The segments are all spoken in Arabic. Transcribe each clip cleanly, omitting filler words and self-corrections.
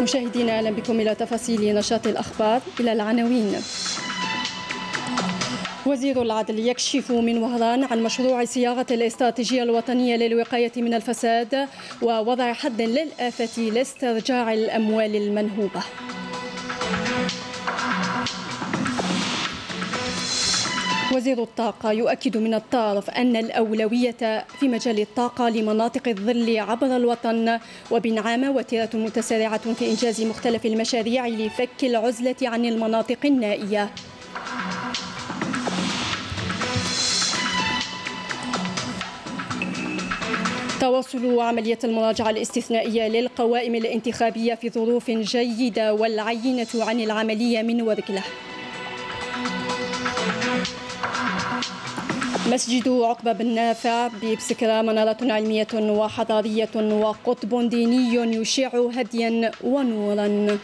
مشاهدينا أهلا بكم إلى تفاصيل نشاط الأخبار. إلى العناوين. وزير العدل يكشف من وهران عن مشروع صياغة الاستراتيجية الوطنية للوقاية من الفساد ووضع حد للآفة لاسترجاع الأموال المنهوبة. وزير الطاقة يؤكد من الطرف أن الأولوية في مجال الطاقة لمناطق الظل عبر الوطن، وبنعام وتيرة متسارعة في إنجاز مختلف المشاريع لفك العزلة عن المناطق النائية. تواصل عملية المراجعة الاستثنائية للقوائم الانتخابية في ظروف جيدة والعينة عن العملية من وركلة. مسجد عقبة بن نافع ببسكرة منارة علمية وحضارية وقطب ديني يشع هديا ونورا.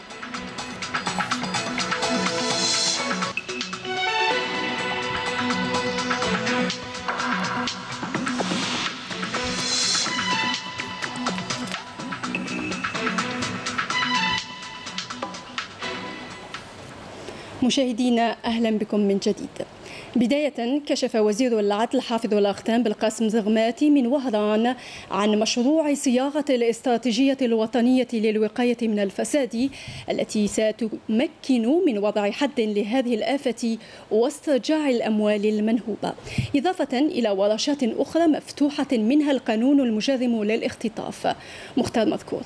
مشاهدينا أهلا بكم من جديد. بداية، كشف وزير العدل حافظ الأختام بالقاسم زغماتي من وهران عن مشروع صياغة الاستراتيجية الوطنية للوقاية من الفساد التي ستمكن من وضع حد لهذه الآفة واسترجاع الأموال المنهوبة، إضافة إلى ورشات أخرى مفتوحة منها القانون المجرم للاختطاف. مختار مذكور.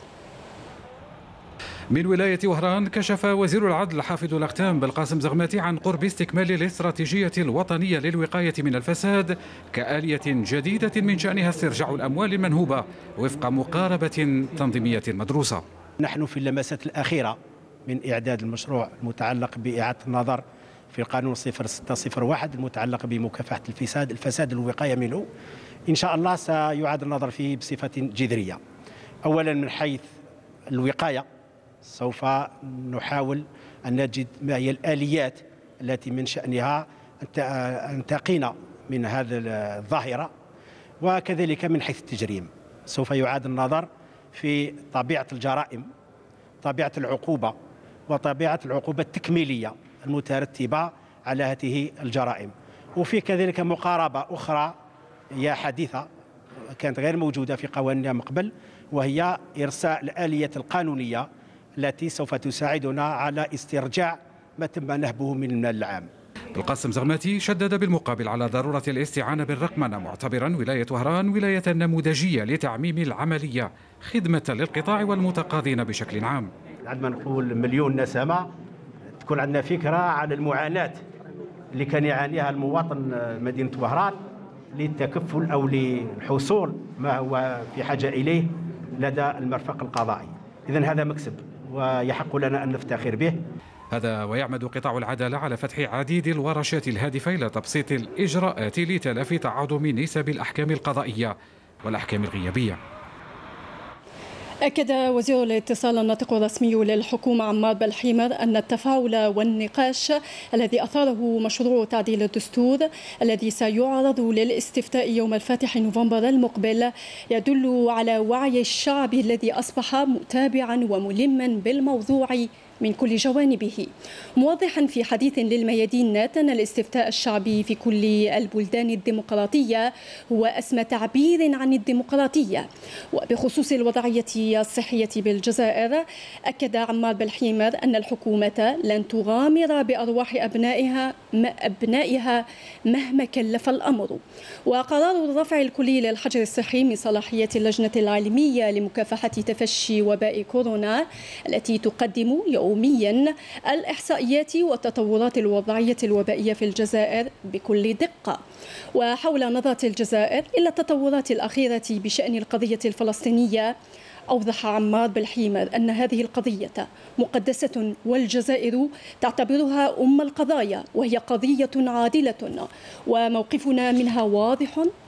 من ولاية وهران كشف وزير العدل حافظ الأختام بالقاسم زغماتي عن قرب استكمال الاستراتيجية الوطنية للوقاية من الفساد كآلية جديدة من شأنها استرجاع الأموال المنهوبة وفق مقاربة تنظيمية مدروسة. نحن في اللمسات الأخيرة من إعداد المشروع المتعلق بإعادة النظر في القانون 0601 المتعلق بمكافحة الفساد الوقاية منه. إن شاء الله سيعاد النظر فيه بصفة جذرية. أولا من حيث الوقاية سوف نحاول أن نجد ما هي الآليات التي من شأنها أن تقينا من هذه الظاهرة، وكذلك من حيث التجريم سوف يعاد النظر في طبيعة الجرائم، طبيعة العقوبة، وطبيعة العقوبة التكميلية المترتبة على هذه الجرائم. وفي كذلك مقاربة أخرى هي حديثة كانت غير موجودة في قوانيننا من قبل، وهي إرساء الآلية القانونية التي سوف تساعدنا على استرجاع ما تم نهبه من المال العام. القاسم زغماتي شدد بالمقابل على ضرورة الاستعانة بالرقمنة، معتبرا ولاية وهران ولاية نموذجية لتعميم العملية خدمة للقطاع والمتقاضين بشكل عام. عندما نقول مليون نسمة تكون عندنا فكرة على المعاناة اللي كان يعانيها المواطن مدينة وهران للتكفل أو للحصول ما هو في حاجة إليه لدى المرفق القضائي. إذن هذا مكسب ويحق لنا أن نفتخر به. هذا ويعمد قطاع العدالة على فتح عديد الورشات الهادفة إلى تبسيط الإجراءات لتلافي تعاظم نسب الأحكام القضائية والأحكام الغيابية. أكد وزير الاتصال الناطق الرسمي للحكومة عمار بالحيمر أن التفاعل والنقاش الذي أثاره مشروع تعديل الدستور الذي سيعرض للاستفتاء يوم الفاتح نوفمبر المقبل يدل على وعي الشعب الذي أصبح متابعا وملما بالموضوع من كل جوانبه، موضحا في حديث للميادين أن الاستفتاء الشعبي في كل البلدان الديمقراطية هو أسمى تعبير عن الديمقراطية. وبخصوص الوضعية الصحية بالجزائر، أكد عمار بالحيمر أن الحكومة لن تغامر بأرواح أبنائها مهما كلف الأمر. وقرار الرفع الكلي للحجر الصحي من صلاحية اللجنة العلمية لمكافحة تفشي وباء كورونا التي تقدم يوميا الإحصائيات والتطورات الوضعية الوبائية في الجزائر بكل دقة. وحول نظرة الجزائر إلى التطورات الأخيرة بشأن القضية الفلسطينية، أوضح عمار بالحيمر أن هذه القضية مقدسة والجزائر تعتبرها أم القضايا، وهي قضية عادلة وموقفنا منها واضح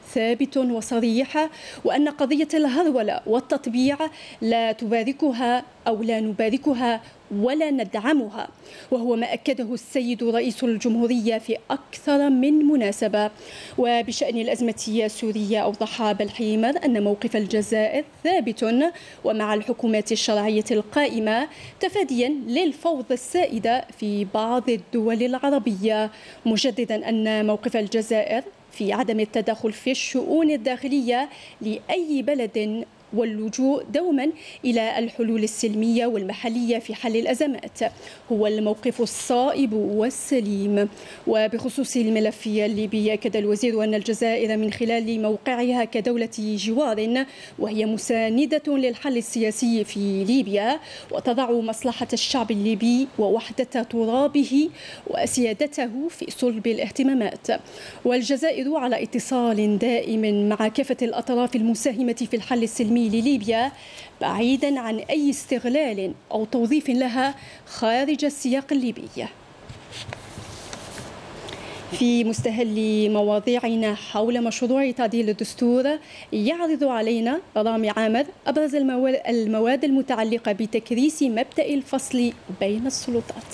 ثابت وصريح، وأن قضية الهرولة والتطبيع لا تباركها أو لا نباركها ولا ندعمها، وهو ما أكده السيد رئيس الجمهورية في أكثر من مناسبة. وبشأن الأزمة السورية أوضح بالحيمر أن موقف الجزائر ثابت ومع الحكومات الشرعية القائمة، تفاديا للفوضى السائدة في بعض الدول العربية، مجددا أن موقف الجزائر في عدم التدخل في الشؤون الداخلية لأي بلد واللجوء دوما إلى الحلول السلمية والمحلية في حل الأزمات هو الموقف الصائب والسليم. وبخصوص الملف الليبي، أكد الوزير أن الجزائر من خلال موقعها كدولة جوار وهي مساندة للحل السياسي في ليبيا وتضع مصلحة الشعب الليبي ووحدة ترابه وسيادته في صلب الاهتمامات. والجزائر على اتصال دائم مع كافة الأطراف المساهمة في الحل السلمي لليبيا، بعيدا عن أي استغلال أو توظيف لها خارج السياق الليبي. في مستهل مواضيعنا حول مشروع تعديل الدستور، يعرض علينا رامي عامر أبرز المواد المتعلقة بتكريس مبدأ الفصل بين السلطات.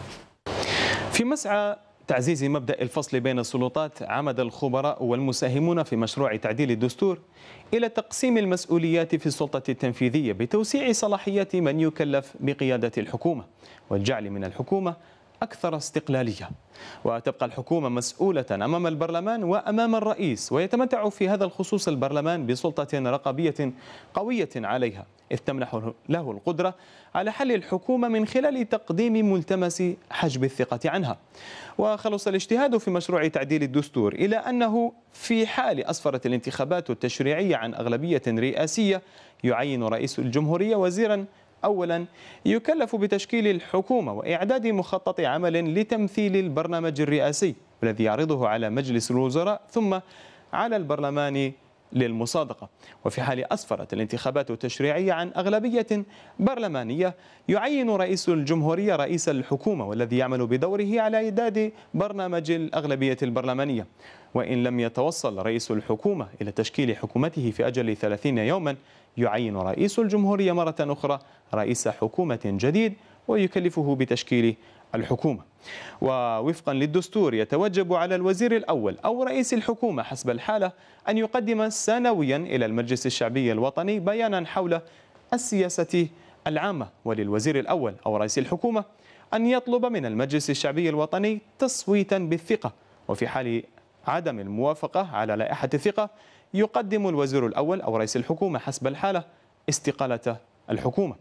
في مسعى تعزيز مبدأ الفصل بين السلطات، عمد الخبراء والمساهمون في مشروع تعديل الدستور إلى تقسيم المسؤوليات في السلطة التنفيذية بتوسيع صلاحيات من يكلف بقيادة الحكومة والجعل من الحكومة أكثر استقلالية. وتبقى الحكومة مسؤولة أمام البرلمان وأمام الرئيس، ويتمتع في هذا الخصوص البرلمان بسلطة رقابية قوية عليها، إذ تمنح له القدرة على حل الحكومة من خلال تقديم ملتمس حجب الثقة عنها. وخلص الاجتهاد في مشروع تعديل الدستور إلى أنه في حال أسفرت الانتخابات التشريعية عن أغلبية رئاسية، يعين رئيس الجمهورية وزيرا أولا يكلف بتشكيل الحكومة وإعداد مخطط عمل لتمثيل البرنامج الرئاسي الذي يعرضه على مجلس الوزراء ثم على البرلمان للمصادقة. وفي حال أسفرت الانتخابات التشريعية عن أغلبية برلمانية، يعين رئيس الجمهورية رئيس الحكومة والذي يعمل بدوره على إعداد برنامج الأغلبية البرلمانية. وإن لم يتوصل رئيس الحكومة إلى تشكيل حكومته في أجل 30 يوما، يعين رئيس الجمهورية مرة أخرى رئيس حكومة جديد ويكلفه بتشكيل الحكومة. ووفقا للدستور يتوجب على الوزير الأول أو رئيس الحكومة حسب الحالة أن يقدم سنويا إلى المجلس الشعبي الوطني بيانا حول السياسة العامة، وللوزير الأول أو رئيس الحكومة أن يطلب من المجلس الشعبي الوطني تصويتا بالثقة، وفي حال عدم الموافقة على لائحة الثقة يقدم الوزير الأول أو رئيس الحكومة حسب الحالة استقالة الحكومة.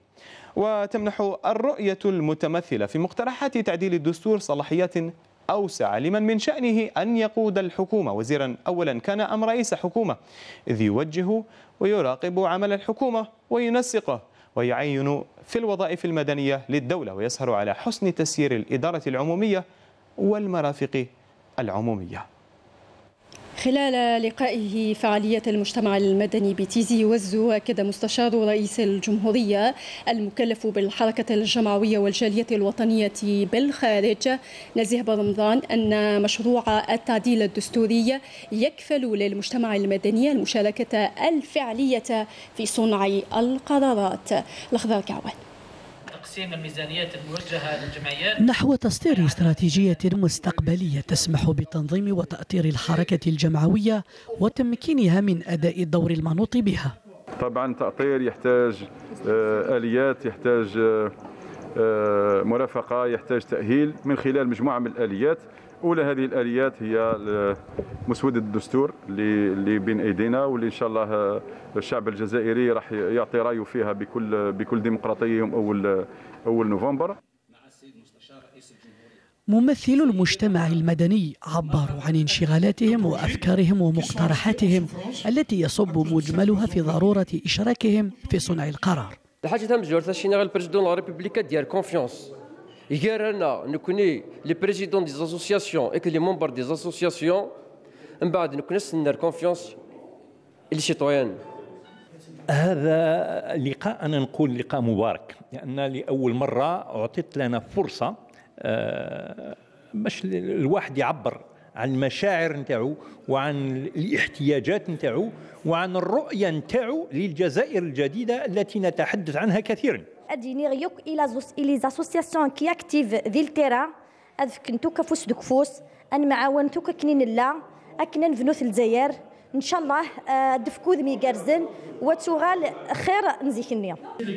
وتمنح الرؤية المتمثلة في مقترحات تعديل الدستور صلاحيات أوسع لمن من شأنه أن يقود الحكومة، وزيرا أولا كان أم رئيس حكومة، إذ يوجه ويراقب عمل الحكومة وينسقه ويعين في الوظائف المدنية للدولة، ويسهر على حسن تسيير الإدارة العمومية والمرافق العمومية. خلال لقائه فعالية المجتمع المدني بتيزي وزو، أكد مستشار رئيس الجمهورية المكلف بالحركة الجمعوية والجالية الوطنية بالخارج نزيه برمضان أن مشروع التعديل الدستوري يكفل للمجتمع المدني المشاركة الفعلية في صنع القرارات. الأخضر كعوان. تقسيم الميزانيات الموجهة للجمعيات نحو تصدير استراتيجية مستقبلية تسمح بتنظيم وتأطير الحركة الجمعوية وتمكينها من أداء الدور المنوط بها. طبعا تأطير يحتاج آليات، يحتاج مرافقة، يحتاج تأهيل من خلال مجموعة من الآليات. أولى هذه الآليات هي مسودة الدستور اللي بين أيدينا، واللي إن شاء الله الشعب الجزائري راح يعطي رأيه فيها بكل ديمقراطية يوم أول نوفمبر. ممثل المجتمع المدني عبروا عن انشغالاتهم وأفكارهم ومقترحاتهم التي يصب مجملها في ضرورة إشراكهم في صنع القرار. الحاجة تهم جورتا شينغ البريزيدون لا ريبوبليكا ديال كونفيونس يقارنا نكوني لي بريزيدون دي زاسوسياسيون اك لي ممبر دي زاسوسياسيون من بعد نكون نستنى الكونفيونس لي سيتويان. هذا اللقاء أنا نقول لقاء مبارك، لأن لأول مرة أعطيت لنا فرصة باش الواحد يعبر عن المشاعر نتاعو وعن الاحتياجات نتاعو وعن الرؤية نتاعو للجزائر الجديدة التي نتحدث عنها كثيرا. Adjunir les associations qui activent ذي الترا أذكنتو كفوس دكفوس أن معاونتو كنين الله أكنا نفنوث الجزائر إن شاء الله دفكو ذمي جارزن وتغال خير نزيكني.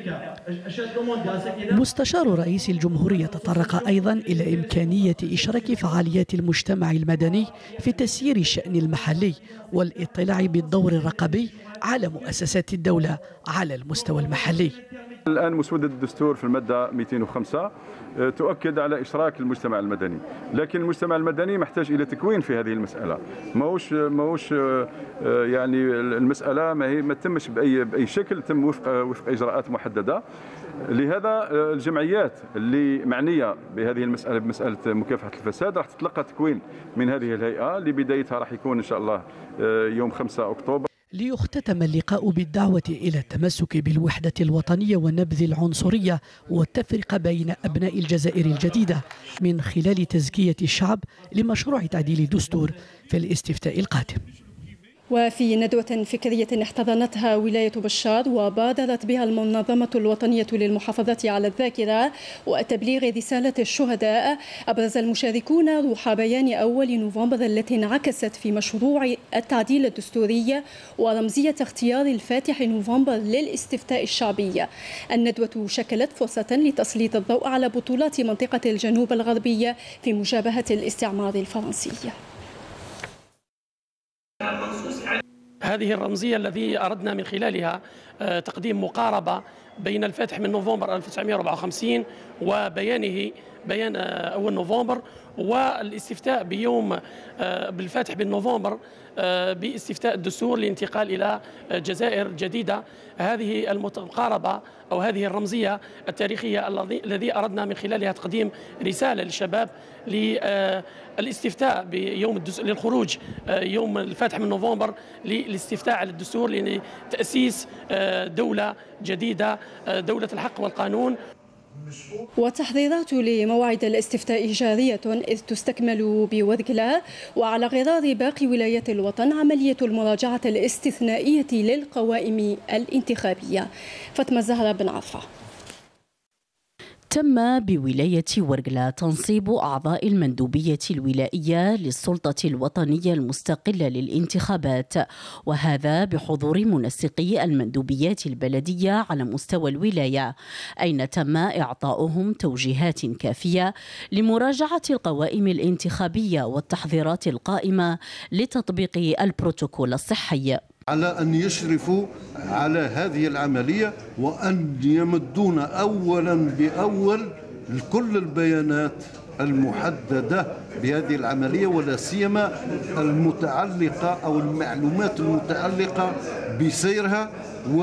مستشار رئيس الجمهورية تطرق أيضا إلى إمكانية إشراك فعاليات المجتمع المدني في تسيير الشأن المحلي والاطلاع بالدور الرقابي على مؤسسات الدولة على المستوى المحلي. الآن مسودة الدستور في المادة 205 تؤكد على إشراك المجتمع المدني، لكن المجتمع المدني محتاج إلى تكوين في هذه المسألة. ماهوش يعني المسألة ما تمش بأي شكل، تم وفق إجراءات محددة. لهذا الجمعيات اللي معنية بهذه المسألة بمسألة مكافحة الفساد راح تتلقى تكوين من هذه الهيئة اللي بدايتها راح يكون إن شاء الله يوم 5 أكتوبر. ليختتم اللقاء بالدعوة إلى التمسك بالوحدة الوطنية ونبذ العنصرية والتفرقة بين أبناء الجزائر الجديدة من خلال تزكية الشعب لمشروع تعديل الدستور في الاستفتاء القادم. وفي ندوة فكرية احتضنتها ولاية بشار وبادرت بها المنظمة الوطنية للمحافظة على الذاكرة وتبليغ رسالة الشهداء، أبرز المشاركون روح بيان أول نوفمبر التي انعكست في مشروع التعديل الدستوري ورمزية اختيار الفاتح نوفمبر للاستفتاء الشعبي. الندوة شكلت فرصة لتسليط الضوء على بطولات منطقة الجنوب الغربي في مجابهة الاستعمار الفرنسي. هذه الرمزية الذي أردنا من خلالها تقديم مقاربة بين الفاتح من نوفمبر 1954 وبيانه بيان أول نوفمبر والاستفتاء بيوم بالفاتح بالنوفمبر باستفتاء الدستور للانتقال إلى جزائر جديدة. هذه المقاربة أو هذه الرمزية التاريخية الذي أردنا من خلالها تقديم رسالة للشباب للاستفتاء بيوم للخروج يوم الفاتح من نوفمبر للاستفتاء على الدستور لتأسيس دولة جديدة، دولة الحق والقانون. والتحضيرات لموعد الاستفتاء جارية إذ تستكمل بورقلا، وعلى غرار باقي ولايات الوطن عملية المراجعة الاستثنائية للقوائم الانتخابية. فاطمة الزهراء بن عفا. تم بولاية ورقلا تنصيب أعضاء المندوبية الولائية للسلطة الوطنية المستقلة للانتخابات، وهذا بحضور منسقي المندوبيات البلدية على مستوى الولاية، أين تم إعطاؤهم توجيهات كافية لمراجعة القوائم الانتخابية والتحضيرات القائمة لتطبيق البروتوكول الصحي، على أن يشرفوا على هذه العملية وأن يمدون أولا بأول كل البيانات المحددة بهذه العملية، ولا سيما المتعلقة أو المعلومات المتعلقة بسيرها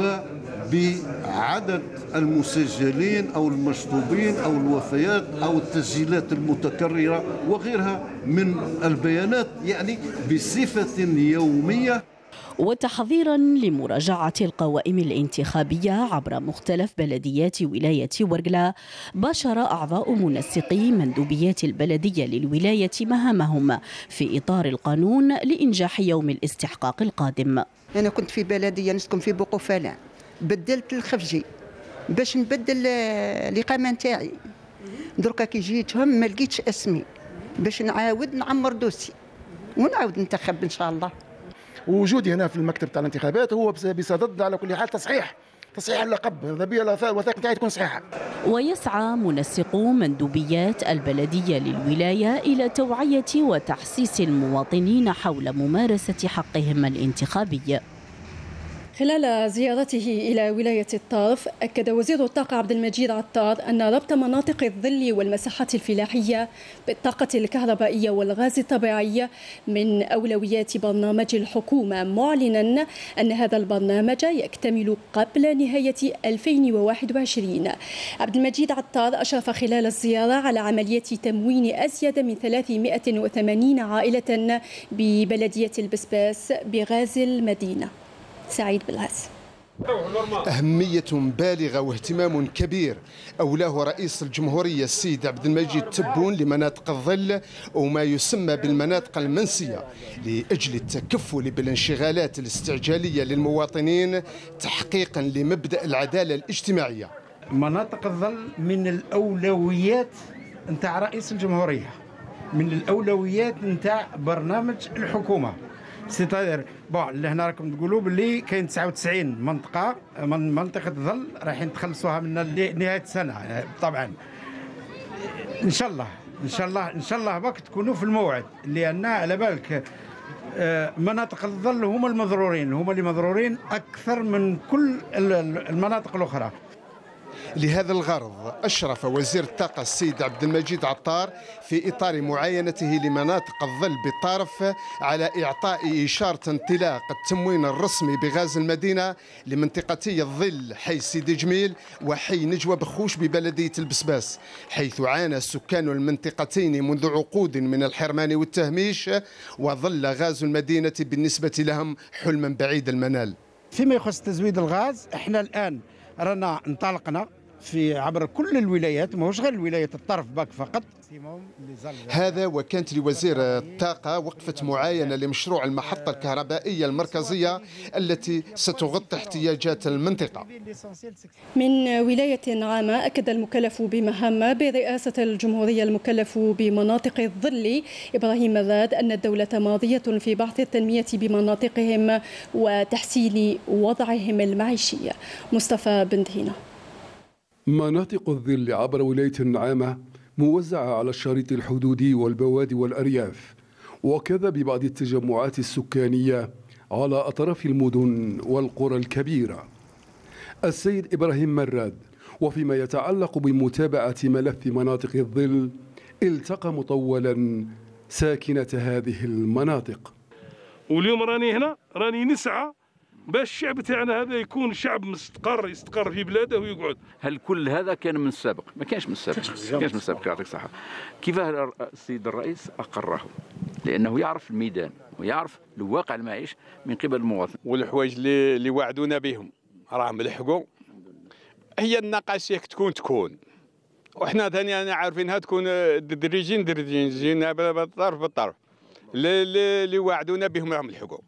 وبعدد المسجلين أو المشطوبين أو الوفيات أو التسجيلات المتكررة وغيرها من البيانات، يعني بصفة يومية. وتحضيرا لمراجعة القوائم الانتخابية عبر مختلف بلديات ولاية ورقلا، باشر أعضاء منسقي مندوبيات البلدية للولاية مهامهم في إطار القانون لإنجاح يوم الاستحقاق القادم. أنا كنت في بلدية نسكن في بوقوفلان، بدلت الخفجي باش نبدل الإقامة نتاعي، دركا كي جيتهم ما لقيتش اسمي باش نعاود نعمر دوسي ونعاود ننتخب إن شاء الله. ووجودي هنا في المكتب تاع الانتخابات هو بصدد على كل حال تصحيح اللقب، هذا بيا الوثائق نتاعي تكون صحيحه. ويسعى منسقو مندوبيات البلديه للولايه الى توعيه وتحسيس المواطنين حول ممارسه حقهم الانتخابي. خلال زيارته إلى ولاية الطرف، أكد وزير الطاقة عبد المجيد عطار أن ربط مناطق الظل والمساحات الفلاحية بالطاقة الكهربائية والغاز الطبيعي من أولويات برنامج الحكومة، معلنا أن هذا البرنامج يكتمل قبل نهاية 2021. عبد المجيد عطار أشرف خلال الزيارة على عملية تموين أزيد من 380 عائلة ببلدية البسباس بغاز المدينة. سعيد بالغاز. أهمية بالغة واهتمام كبير أولاه رئيس الجمهورية السيد عبد المجيد تبون لمناطق الظل وما يسمى بالمناطق المنسية لأجل التكفل بالانشغالات الاستعجالية للمواطنين تحقيقا لمبدأ العدالة الاجتماعية. مناطق الظل من الأولويات نتاع رئيس الجمهورية، من الأولويات نتاع برنامج الحكومة. سيتادير بون اللي هنا راكم تقولوا باللي كاين 99 منطقة من منطقة الظل رايحين تخلصوها من نهاية السنة طبعا. إن شاء الله باك تكونوا في الموعد، لأن على بالك مناطق الظل هما اللي مضرورين أكثر من كل المناطق الأخرى. لهذا الغرض أشرف وزير الطاقة السيد عبد المجيد عطار في إطار معاينته لمناطق الظل بالطرف على إعطاء إشارة انطلاق التموين الرسمي بغاز المدينة لمنطقتي الظل حي سيدي جميل وحي نجوى بخوش ببلدية البسباس، حيث عانى سكان المنطقتين منذ عقود من الحرمان والتهميش، وظل غاز المدينة بالنسبة لهم حلما بعيد المنال. فيما يخص تزويد الغاز احنا الآن رانا انطلقنا في عبر كل الولايات، ماهوش غير الولايات الطرف باك فقط. هذا وكانت لوزير الطاقة وقفة معاينة لمشروع المحطة الكهربائية المركزية التي ستغطي احتياجات المنطقة. من ولاية عامة أكد المكلف بمهمة برئاسة الجمهورية المكلف بمناطق الظل إبراهيم مراد أن الدولة ماضية في بعث التنمية بمناطقهم وتحسين وضعهم المعيشي. مصطفى بن دهينة. مناطق الظل عبر ولاية النعامة موزعة على الشريط الحدودي والبوادي والأرياف، وكذا ببعض التجمعات السكانية على أطراف المدن والقرى الكبيرة. السيد إبراهيم مراد وفيما يتعلق بمتابعة ملف مناطق الظل التقى مطولا ساكنة هذه المناطق. واليوم راني هنا راني نسعى باش الشعب تاعنا هذا يكون شعب يستقر في بلاده ويقعد. هل كل هذا كان من السابق؟ ما كانش من السابق، يعطيك الصحة. كيفاه السيد الرئيس أقره؟ لأنه يعرف الميدان ويعرف الواقع المعيش من قبل المواطن. والحوايج اللي وعدونا بهم راهم لحقوا. هي النقاشة تكون وإحنا ثاني عارفينها تكون دريجين بالطرف اللي وعدونا بهم راهم لحقوا.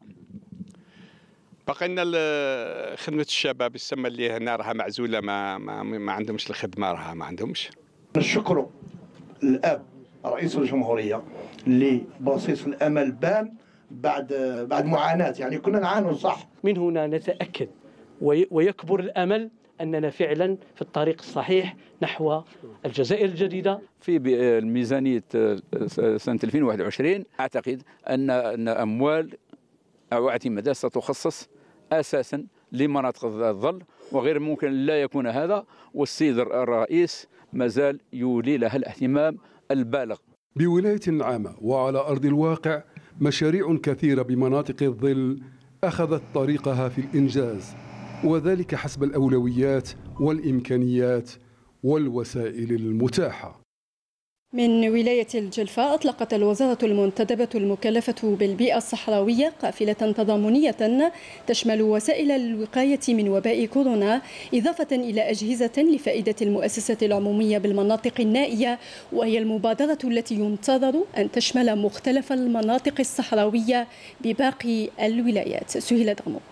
بقينا خدمة الشباب السما اللي هنا راها معزولة ما عندهمش الخدمة، راها ما عندهمش. نشكروا الأب رئيس الجمهورية اللي بصيص الأمل بان بعد معاناة، يعني كنا نعانوا صح. من هنا نتأكد ويكبر الأمل أننا فعلا في الطريق الصحيح نحو الجزائر الجديدة. في ميزانية سنة 2021 أعتقد أن أموال أو اعتمادات ستخصص أساسا لمناطق الظل، وغير ممكن لا يكون هذا، والسيد الرئيس مازال يولي لها الاهتمام البالغ. بولاية النعامة وعلى أرض الواقع مشاريع كثيرة بمناطق الظل أخذت طريقها في الإنجاز، وذلك حسب الأولويات والإمكانيات والوسائل المتاحة. من ولاية الجلفاء أطلقت الوزارة المنتدبة المكلفة بالبيئة الصحراوية قافلة تضامنية تشمل وسائل الوقاية من وباء كورونا، إضافة إلى أجهزة لفائدة المؤسسة العمومية بالمناطق النائية، وهي المبادرة التي ينتظر أن تشمل مختلف المناطق الصحراوية بباقي الولايات. سهيلة درمو.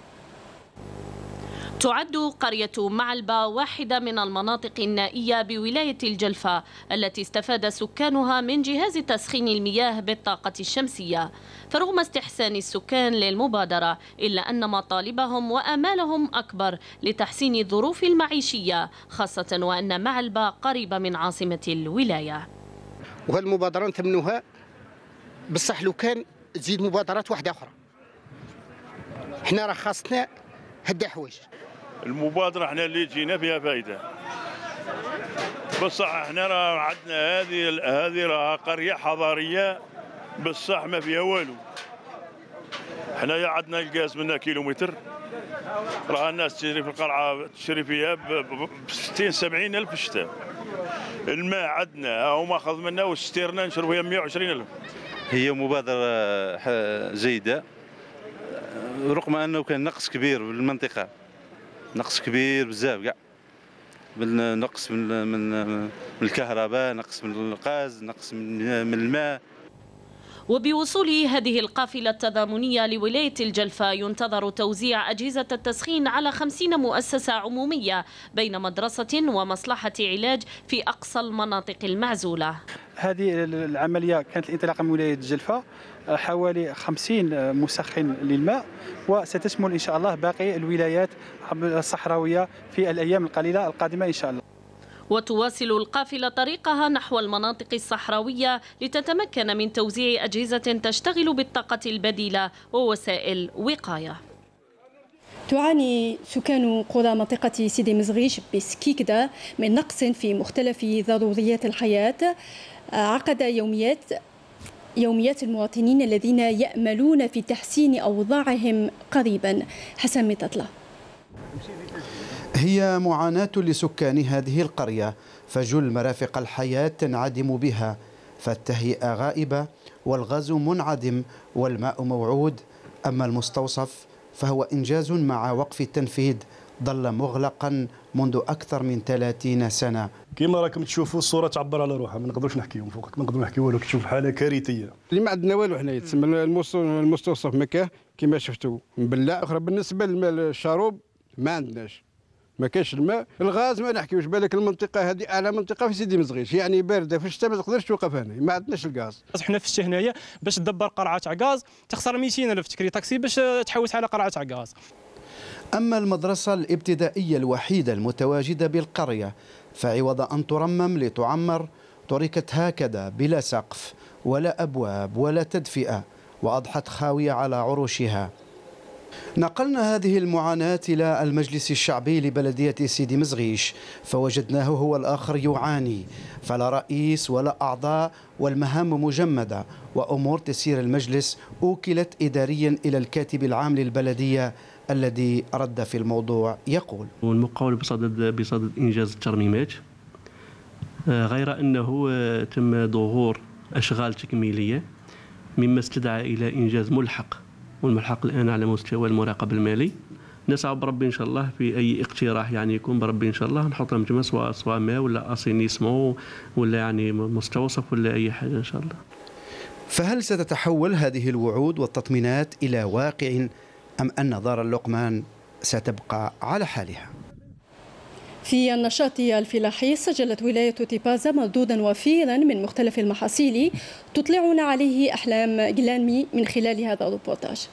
تعد قرية معلبة واحدة من المناطق النائية بولاية الجلفة التي استفاد سكانها من جهاز تسخين المياه بالطاقة الشمسية. فرغم استحسان السكان للمبادرة إلا أن مطالبهم وآمالهم أكبر لتحسين الظروف المعيشية، خاصة وأن معلبة قريبة من عاصمة الولاية. وهالمبادرة نثمنوها بصح لو كان تزيد مبادرات واحدة أخرى. احنا راه خاصنا هدا حوايج. المبادرة احنا اللي جينا فيها فايدة، بصح احنا راه عندنا هذه راها قرية حضارية بصح ما فيها والو. احنا عندنا الغاز منا كيلومتر، راه الناس تشري في القرعة تشري فيها ب 60 70 ألف الشتاء. الماء عندنا هو ماخذ منا وستيرنا نشرب فيها 120 ألف. هي مبادرة جيدة رغم أنه كان نقص كبير بالمنطقة، نقص كبير بزاف كاع، نقص من الكهرباء، نقص من الغاز، نقص من الماء. وبوصول هذه القافلة التضامنية لولاية الجلفة ينتظر توزيع أجهزة التسخين على 50 مؤسسة عمومية بين مدرسة ومصلحة علاج في أقصى المناطق المعزولة. هذه العملية كانت الانطلاقة من ولاية الجلفة، حوالي 50 مسخن للماء، وستشمل إن شاء الله باقي الولايات الصحراوية في الأيام القليلة القادمة إن شاء الله. وتواصل القافلة طريقها نحو المناطق الصحراوية لتتمكن من توزيع أجهزة تشتغل بالطاقة البديلة ووسائل وقاية. تعاني سكان قرى منطقة سيدي مزغيش بسكيكدا من نقص في مختلف ضروريات الحياة، عقد يوميات المواطنين الذين يأملون في تحسين أوضاعهم قريبا. حسن متطلع. هي معاناة لسكان هذه القرية، فجل مرافق الحياة تنعدم بها، فالتهيئة غائبة والغاز منعدم والماء موعود. أما المستوصف فهو إنجاز مع وقف التنفيذ ظل مغلقا منذ أكثر من 30 سنة. كما راكم تشوفوا الصورة تعبر على روحها، ما نقدروش نحكيو فوقك، ما نقدروا نحكيو والو، تشوف حالة كارثية. اللي ما عندنا والو حنايا، تسمى المستوصف مكاه كما شفتوا مبلع. أخرى بالنسبة للشروب ما عندناش، ما كاينش الماء. الغاز ما نحكيوش، بالك المنطقه هذه اعلى منطقه في سيدي مزغيش، يعني بارده في الشتاء ما تقدرش توقف هنا، ما عندناش الغاز. حنا في الشتاء هنايا باش تدبر قرعه تاع غاز تخسر 200,000 تكري تاكسي باش تحوس على قرعه تاع غاز. اما المدرسه الابتدائيه الوحيده المتواجده بالقريه فعوض ان ترمم لتعمر تركت هكذا بلا سقف ولا ابواب ولا تدفئه، واضحت خاويه على عروشها. نقلنا هذه المعاناة إلى المجلس الشعبي لبلدية سيدي مزغيش، فوجدناه هو الآخر يعاني، فلا رئيس ولا أعضاء والمهام مجمدة، وأمور تسير المجلس أوكلت إداريا إلى الكاتب العام للبلدية الذي رد في الموضوع يقول: والمقاول بصدد إنجاز الترميمات، غير أنه تم ظهور أشغال تكميلية مما استدعى إلى إنجاز ملحق، والملحق الآن على مستوى المراقبة المالي. نسعى بربي إن شاء الله في أي اقتراح يعني يكون بربي إن شاء الله نحط مجمع سواء ماء ولا أسينيسمون ولا يعني مستوصف ولا أي حاجة إن شاء الله. فهل ستتحول هذه الوعود والتطمينات إلى واقع أم أن دار اللقمان ستبقى على حالها؟ في النشاط الفلاحي سجلت ولاية تيبازا مردودا وفيرا من مختلف المحاصيل تطلعنا عليه أحلام جلانمي من خلال هذا الريبورتاج.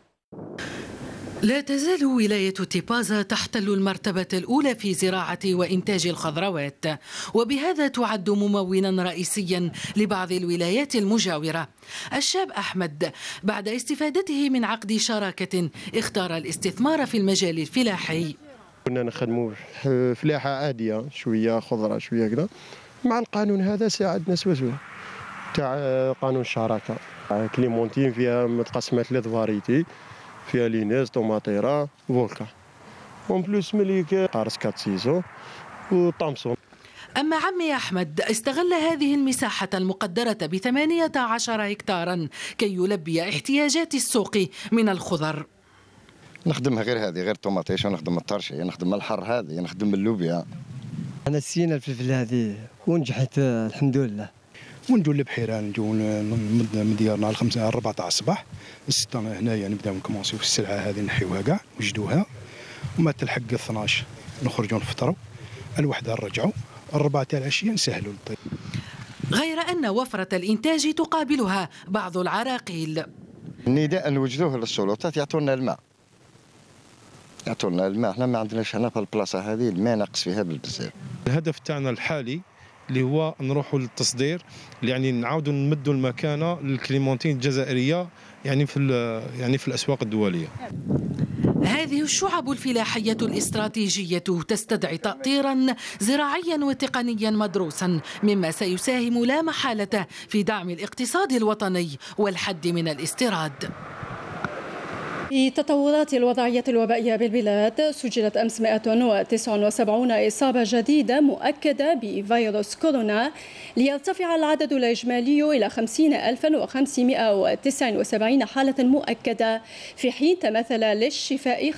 لا تزال ولاية تيبازا تحتل المرتبة الأولى في زراعة وإنتاج الخضروات، وبهذا تعد ممونا رئيسيا لبعض الولايات المجاورة. الشاب أحمد بعد استفادته من عقد شراكة اختار الاستثمار في المجال الفلاحي. كنا نخدموا فلاحة عادية، شوية خضرة شوية كذا. مع القانون هذا ساعدنا سواسوا تاع قانون الشراكة. كليمونتين فيها متقسمة 3 فاريتي، فيها لينيز، طوماطيرا، فولكا، اون بلوس مليك قارص 4 سيزون وطامسون. أما عمي أحمد استغل هذه المساحة المقدرة ب18 هكتارا كي يلبي احتياجات السوق من الخضر. نخدمها غير هذه، غير الطوماطيش، نخدم الطرشي، نخدم الحر هذه، نخدم اللوبيا. أنا سينا الفلفل هذه ونجحت الحمد لله. ونجوا لبحيران نجوا من ديارنا على 14 الصباح، الستة هنايا نبداو نكومونسيو في السلعة هذه نحيوها كاع نجدوها، وما تلحق 12 نخرجوا نفطروا، الوحدة نرجعوا، 4 تاع العشية نسهلوا الطيب. غير أن وفرة الإنتاج تقابلها بعض العراقيل. النداء نوجدوه للسلطات يعطونا الماء. يعطونا الماء، احنا ما عندناش هنا في البلاصه هذه الماء ناقص فيها بالبزاف. الهدف تاعنا الحالي اللي هو نروحوا للتصدير، يعني نعاودوا نمدوا المكانه للكليمونتين الجزائريه يعني في الاسواق الدوليه. هذه الشعب الفلاحية الاستراتيجية تستدعي تأطيرا زراعيا وتقنيا مدروسا، مما سيساهم لا محالة في دعم الاقتصاد الوطني والحد من الاستيراد. في تطورات الوضعية الوبائية بالبلاد، سجلت أمس 179 إصابة جديدة مؤكدة بفيروس كورونا، ليرتفع العدد الإجمالي إلى 50,579 حالة مؤكدة، في حين تمثل للشفاء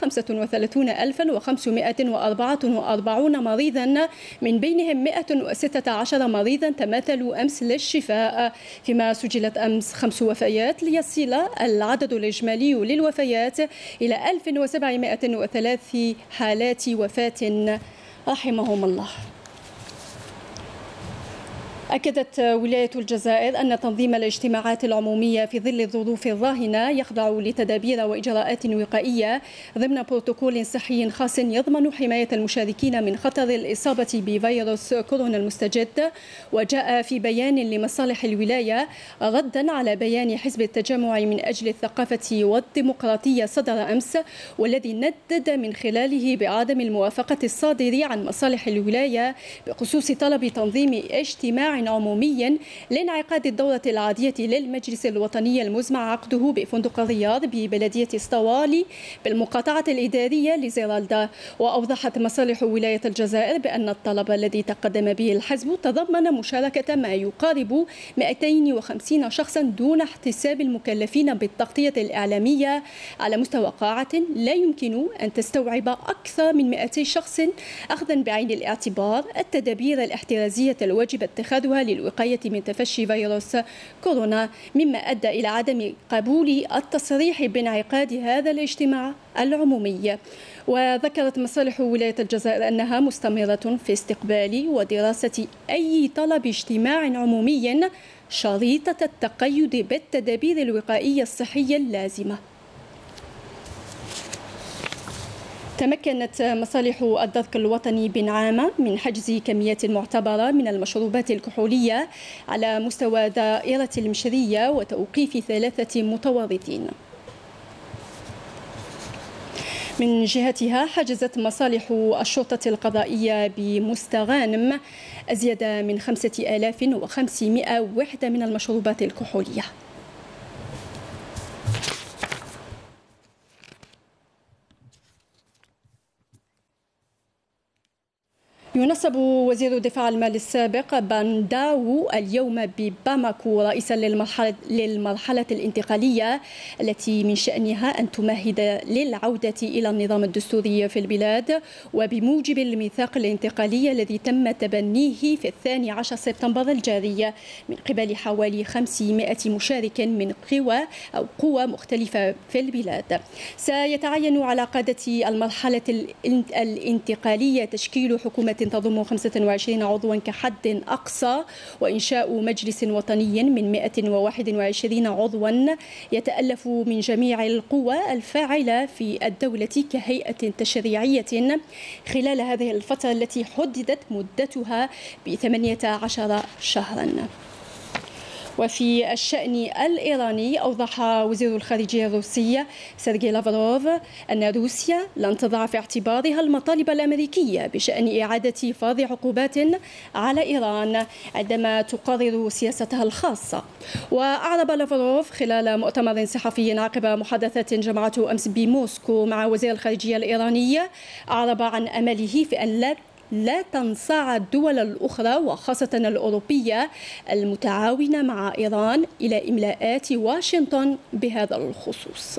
35,544 مريضا، من بينهم 116 مريضا تمثلوا أمس للشفاء، فيما سجلت أمس 5 وفيات، ليصل العدد الإجمالي للوفيات إلى 1703 حالات وفاة رحمهم الله. أكدت ولاية الجزائر أن تنظيم الاجتماعات العمومية في ظل الظروف الراهنة يخضع لتدابير وإجراءات وقائية ضمن بروتوكول صحي خاص يضمن حماية المشاركين من خطر الإصابة بفيروس كورونا المستجد. وجاء في بيان لمصالح الولاية ردا على بيان حزب التجمع من أجل الثقافة والديمقراطية صدر أمس، والذي ندد من خلاله بعدم الموافقة الصادر عن مصالح الولاية بخصوص طلب تنظيم اجتماع عموميا لانعقاد الدورة العادية للمجلس الوطني المزمع عقده بفندق الرياض ببلدية اسطوالي بالمقاطعة الإدارية لزيرالدا. وأوضحت مصالح ولاية الجزائر بأن الطلب الذي تقدم به الحزب تضمن مشاركة ما يقارب 250 شخصا دون احتساب المكلفين بالتغطية الإعلامية على مستوى قاعة لا يمكن أن تستوعب أكثر من 200 شخص، أخذا بعين الاعتبار التدابير الاحترازية الواجب اتخاذها للوقاية من تفشي فيروس كورونا، مما أدى إلى عدم قبول التصريح بانعقاد هذا الاجتماع العمومي. وذكرت مصالح ولاية الجزائر أنها مستمرة في استقبال ودراسة أي طلب اجتماع عمومي شريطة التقيد بالتدابير الوقائية الصحية اللازمة. تمكنت مصالح الدرك الوطني بنعامة من حجز كميات معتبرة من المشروبات الكحولية على مستوى دائرة المشرية وتوقيف 3 متورطين. من جهتها حجزت مصالح الشرطة القضائية بمستغانم أزيد من 5500 وحدة من المشروبات الكحولية. ينصب وزير دفاع المال السابق بان داو اليوم بباماكو رئيسا للمرحلة الانتقالية التي من شأنها أن تمهد للعودة إلى النظام الدستوري في البلاد، وبموجب الميثاق الانتقالي الذي تم تبنيه في 12 سبتمبر الجاري من قبل حوالي 500 مشارك من قوى مختلفة في البلاد. سيتعين على قادة المرحلة الانتقالية تشكيل حكومة تضم 25 عضوا كحد أقصى، وإنشاء مجلس وطني من 121 عضوا يتألف من جميع القوى الفاعلة في الدولة كهيئة تشريعية خلال هذه الفترة التي حددت مدتها ب18 شهرا. وفي الشأن الإيراني أوضح وزير الخارجية الروسي سيرجي لافروف أن روسيا لن تضع في اعتبارها المطالب الأمريكية بشأن إعادة فرض عقوبات على إيران عندما تقرر سياستها الخاصة. وأعرب لافروف خلال مؤتمر صحفي عقب محادثة جمعته أمس بموسكو مع وزير الخارجية الإيرانية، أعرب عن أمله في أن لا تنصاع الدول الأخرى وخاصة الأوروبية المتعاونة مع إيران إلى إملاءات واشنطن بهذا الخصوص.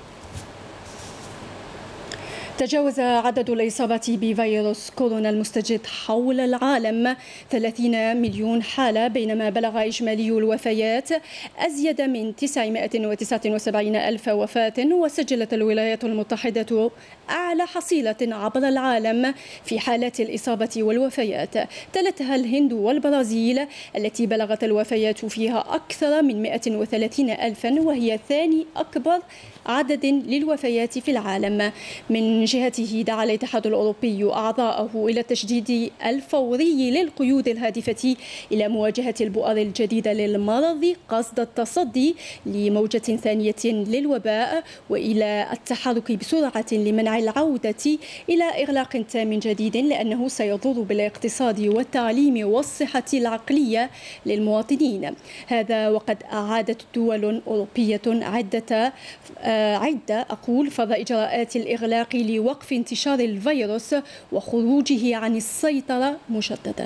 تجاوز عدد الإصابات بفيروس كورونا المستجد حول العالم 30 مليون حالة، بينما بلغ إجمالي الوفيات أزيد من 979 ألف وفاة. وسجلت الولايات المتحدة أعلى حصيلة عبر العالم في حالات الإصابة والوفيات، تلتها الهند والبرازيل التي بلغت الوفيات فيها أكثر من 130 ألفا، وهي ثاني أكبر عدد للوفيات في العالم. من من جهته دعا الاتحاد الأوروبي أعضاءه إلى التشديد الفوري للقيود الهادفة إلى مواجهة البؤر الجديدة للمرض قصد التصدي لموجة ثانية للوباء، وإلى التحرك بسرعة لمنع العودة إلى إغلاق تام جديد، لأنه سيضر بالاقتصاد والتعليم والصحة العقلية للمواطنين. هذا وقد أعادت دول أوروبية عدة فرض إجراءات الإغلاق لوقف انتشار الفيروس وخروجه عن السيطرة مجددا.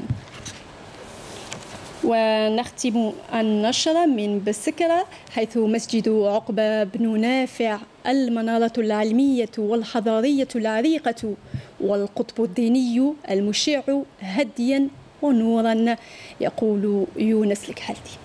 ونختم النشرة من بسكرة، حيث مسجد عقبة بن نافع المنارة العلمية والحضارية العريقة والقطب الديني المشع هديا ونورا، يقول يونس الكحلتيب.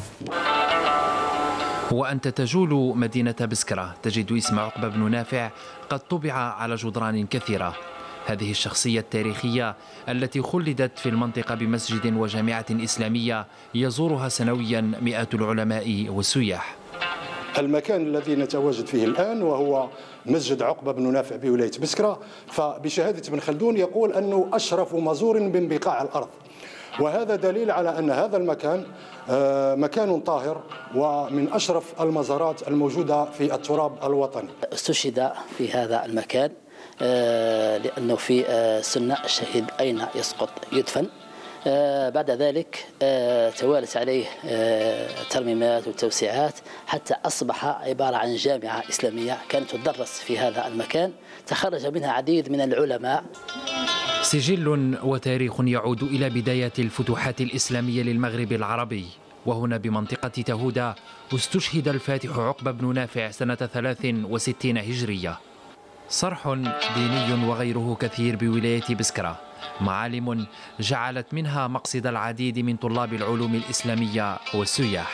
وأنت تجول مدينة بسكرة تجد اسم عقبة بن نافع قد طبع على جدران كثيرة. هذه الشخصية التاريخية التي خلدت في المنطقة بمسجد وجامعة إسلامية يزورها سنويا مئات العلماء والسياح. المكان الذي نتواجد فيه الآن وهو مسجد عقبة بن نافع بولاية بسكرة، فبشهادة ابن خلدون يقول أنه أشرف مزور من بقاع الأرض، وهذا دليل على أن هذا المكان مكان طاهر ومن أشرف المزارات الموجودة في التراب الوطني. استشهد في هذا المكان لأنه في سنة الشهيد أين يسقط يدفن. بعد ذلك توالت عليه ترميمات وتوسيعات حتى أصبح عبارة عن جامعة إسلامية كانت تدرس في هذا المكان، تخرج منها عديد من العلماء. سجل وتاريخ يعود إلى بداية الفتوحات الإسلامية للمغرب العربي، وهنا بمنطقة تهودا استشهد الفاتح عقبة بن نافع سنة 63 هجرية. صرح ديني وغيره كثير بولاية بسكرة، معالم جعلت منها مقصد العديد من طلاب العلوم الإسلامية والسياح.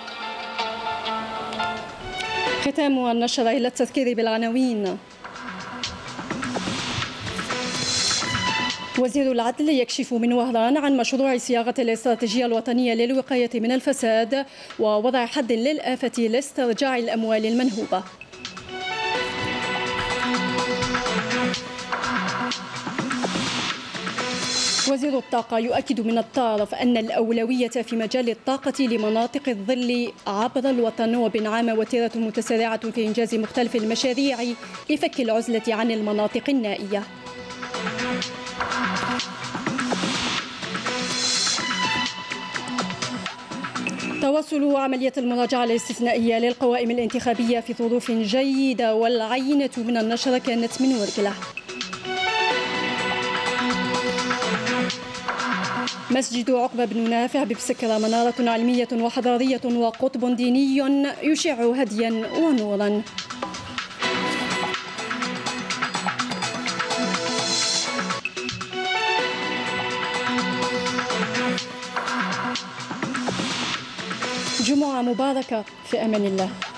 ختام النشرة إلى التذكير بالعناوين. وزير العدل يكشف من وهران عن مشروع صياغة الاستراتيجية الوطنية للوقاية من الفساد ووضع حد للآفة لاسترجاع الأموال المنهوبة. وزير الطاقة يؤكد من الطرف أن الأولوية في مجال الطاقة لمناطق الظل عبر الوطن، وبانعام وتيرة متسارعة في إنجاز مختلف المشاريع لفك العزلة عن المناطق النائية. تواصل عملية المراجعة الاستثنائية للقوائم الانتخابية في ظروف جيدة، والعينة من النشرة كانت من ورقلة. مسجد عقبة بن نافع ببسكرة منارة علمية وحضارية وقطب ديني يشع هديا ونورا. جمعة مباركة، في أمان الله.